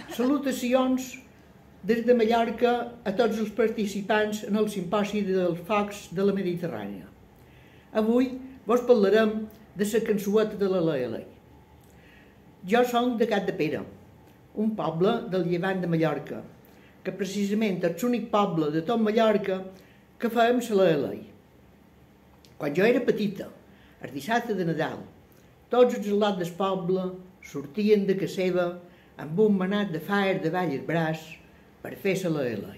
Salutacions des de Mallorca a tots els participants en el simposi dels focs de la Mediterrània. Avui vos parlarem de la cançueta de la Lei. Jo som de Capdepera, un poble del llevant de Mallorca, que precisament és l'únic poble de tot Mallorca que fem la Lei. Quan jo era petita, el dissabte de Nadal, tots els lots del poble sortien de casa seva amb un manat de faer davall el braç per fer la Lei.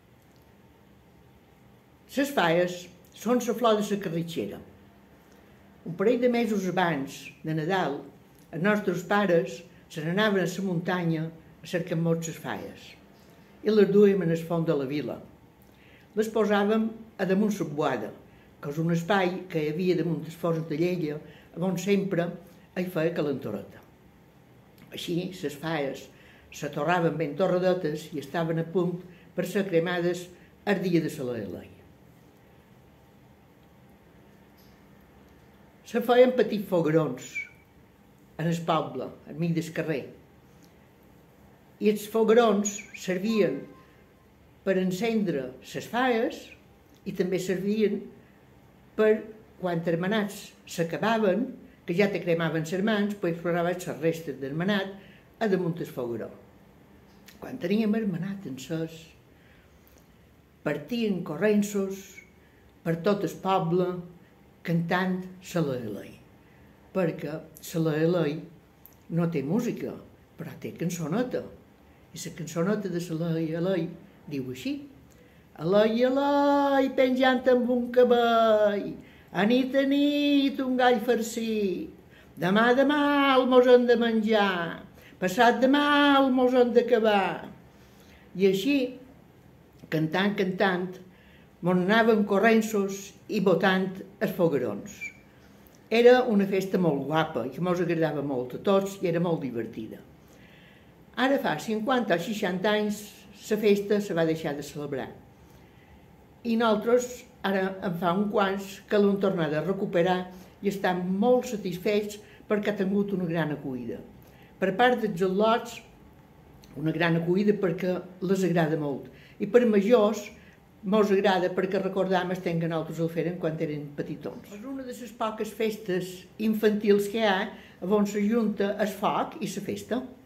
Les faies són la flor de la carritxera. Un parell de mesos abans de Nadal, els nostres pares se n'anaven a la muntanya a cercar moltes faies i les duíem en el fons de la vila. Les posàvem a damunt la boada, que és un espai que hi havia damunt els forns de llenya on sempre hi feia calentoreta. Així, les faies s'atorraven ben torradetes i estaven a punt per ser cremades el dia de la Lei. Se feien petits foguerons en el poble, enmig del carrer. I els foguerons servien per encendre les faies i també servien per, quan els manats s'acabaven, que ja te cremaven les mans, pues posaven les restes del manat a damunt el fogueró. Quan teníem el manat encès, partien correnços per tot el poble cantant la Lei, perquè la Lei no té música, però té cançoneta. I la cançoneta de la Lei diu així: Elei, elei, penjant amb un cabell, a nit un gall farcit, demà el mos hem de menjar, passat demà el mos hem d'acabar. I així, cantant, mos anàvem correnços i botant els foguerons. Era una festa molt guapa i que mos agradava molt a tots i era molt divertida. Ara fa 50 o 60 anys la festa se va deixar de celebrar. I nosaltres ara en fa uns quants que l'hem tornat a recuperar i estem molt satisfets perquè ha tingut una gran acollida. Per part dels al·lots, una gran acollida perquè les agrada molt. I per majors, mos agrada perquè recordam el temps que nosaltres el feren quan eren petitons. És una de les poques festes infantils que hi ha on s'ajunta el foc i la festa.